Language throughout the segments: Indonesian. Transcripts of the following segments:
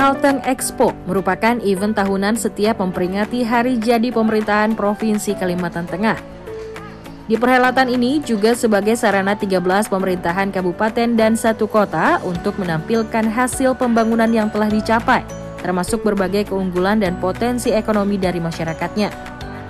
Kalteng Expo merupakan event tahunan setiap memperingati Hari Jadi Pemerintahan Provinsi Kalimantan Tengah. Di perhelatan ini juga sebagai sarana 13 pemerintahan kabupaten dan 1 kota untuk menampilkan hasil pembangunan yang telah dicapai, termasuk berbagai keunggulan dan potensi ekonomi dari masyarakatnya.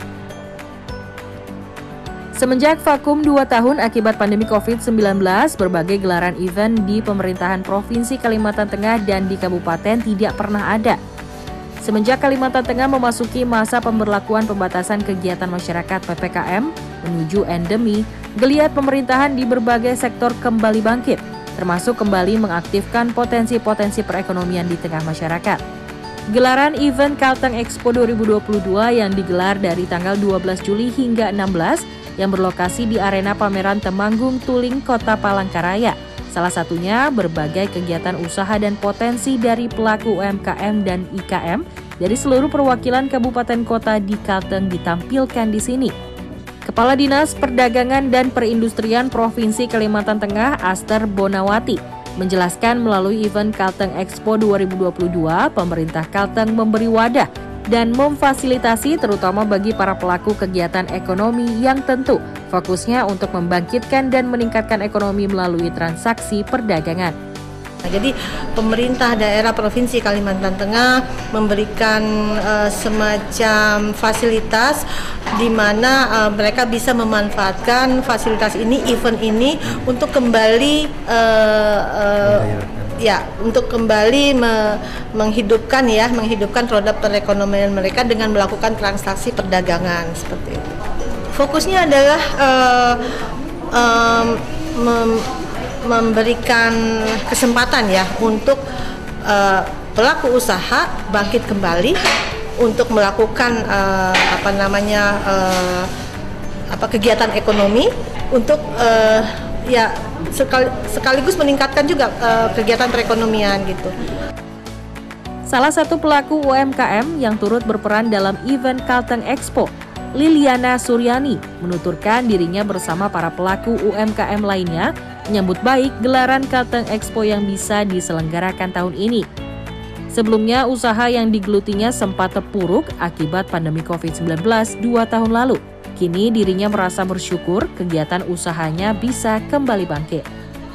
Semenjak vakum 2 tahun akibat pandemi COVID-19, berbagai gelaran event di pemerintahan Provinsi Kalimantan Tengah dan di kabupaten tidak pernah ada. Semenjak Kalimantan Tengah memasuki masa pemberlakuan pembatasan kegiatan masyarakat PPKM menuju endemi, geliat pemerintahan di berbagai sektor kembali bangkit, termasuk kembali mengaktifkan potensi-potensi perekonomian di tengah masyarakat. Gelaran event Kalteng Expo 2022 yang digelar dari tanggal 12 Juli hingga 16 yang berlokasi di arena pameran Temanggung Tuling Kota Palangkaraya. Salah satunya berbagai kegiatan usaha dan potensi dari pelaku UMKM dan IKM dari seluruh perwakilan kabupaten kota di Kalteng ditampilkan di sini. Kepala Dinas Perdagangan dan Perindustrian Provinsi Kalimantan Tengah, Aster Bonawati, menjelaskan melalui event Kalteng Expo 2022, pemerintah Kalteng memberi wadah dan memfasilitasi terutama bagi para pelaku kegiatan ekonomi yang tentu fokusnya untuk membangkitkan dan meningkatkan ekonomi melalui transaksi perdagangan. Jadi pemerintah daerah Provinsi Kalimantan Tengah memberikan semacam fasilitas di mana mereka bisa memanfaatkan fasilitas ini, event ini untuk kembali untuk kembali menghidupkan roda perekonomian mereka dengan melakukan transaksi perdagangan seperti itu. Fokusnya adalah memberikan kesempatan untuk pelaku usaha bangkit kembali untuk melakukan kegiatan ekonomi untuk sekaligus meningkatkan juga kegiatan perekonomian gitu. Salah satu pelaku UMKM yang turut berperan dalam event Kalteng Expo, Liliana Suryani, menuturkan dirinya bersama para pelaku UMKM lainnya menyambut baik gelaran Kalteng Expo yang bisa diselenggarakan tahun ini. Sebelumnya, usaha yang digelutinya sempat terpuruk akibat pandemi COVID-19 2 tahun lalu. Kini dirinya merasa bersyukur kegiatan usahanya bisa kembali bangkit.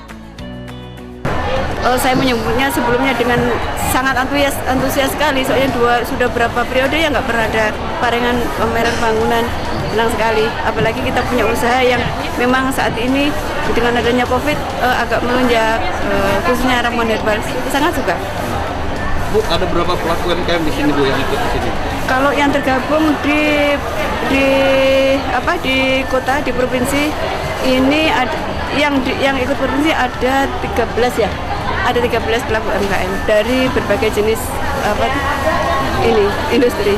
Saya menyambutnya sebelumnya dengan sangat antusias sekali, soalnya sudah berapa periode ya nggak pernah ada pameran bangunan, senang sekali. Apalagi kita punya usaha yang memang saat ini dengan adanya COVID agak melonjak, khususnya Ramon Herbal, sangat suka. Bu, ada berapa pelaku UMKM di sini Bu yang ikut di sini? Kalau yang tergabung di kota, di provinsi ini ada yang ikut provinsi ada 13 ya. Ada 13 pelaku UMKM dari berbagai jenis industri.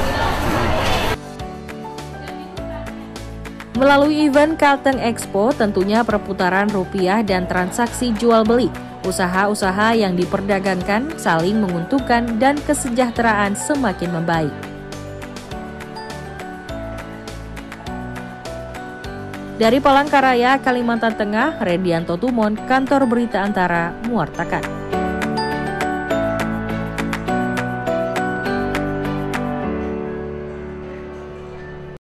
Melalui event Kalteng Expo, tentunya perputaran rupiah dan transaksi jual beli, usaha-usaha yang diperdagangkan saling menguntungkan dan kesejahteraan semakin membaik. Dari Palangkaraya, Kalimantan Tengah, Redianto Tumon, Kantor Berita Antara, mewartakan.